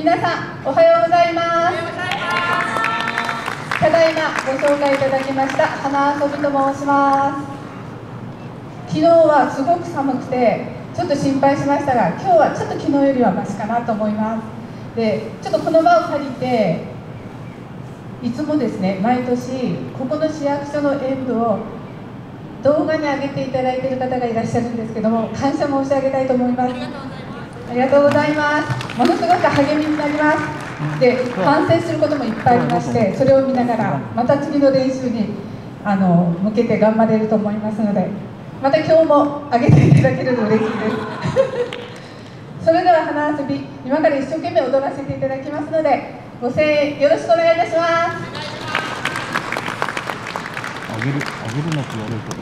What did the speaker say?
皆さんおはようございます。ただいまご紹介いただきました花遊びと申します。昨日はすごく寒くてちょっと心配しましたが、今日はちょっと昨日よりはマシかなと思います。で、ちょっとこの場を借りて、いつもですね、毎年ここの市役所の演舞を動画に上げていただいている方がいらっしゃるんですけども、感謝申し上げたいと思います。ありがとうございます。ものすごく励みになります。で、反省することもいっぱいありまして、それを見ながらまた次の練習に向けて頑張れると思いますので、また今日も上げていただけると嬉しいですそれでは花遊び、今から一生懸命踊らせていただきますので、ご声援よろしくお願いいたします。 あげるなって言われると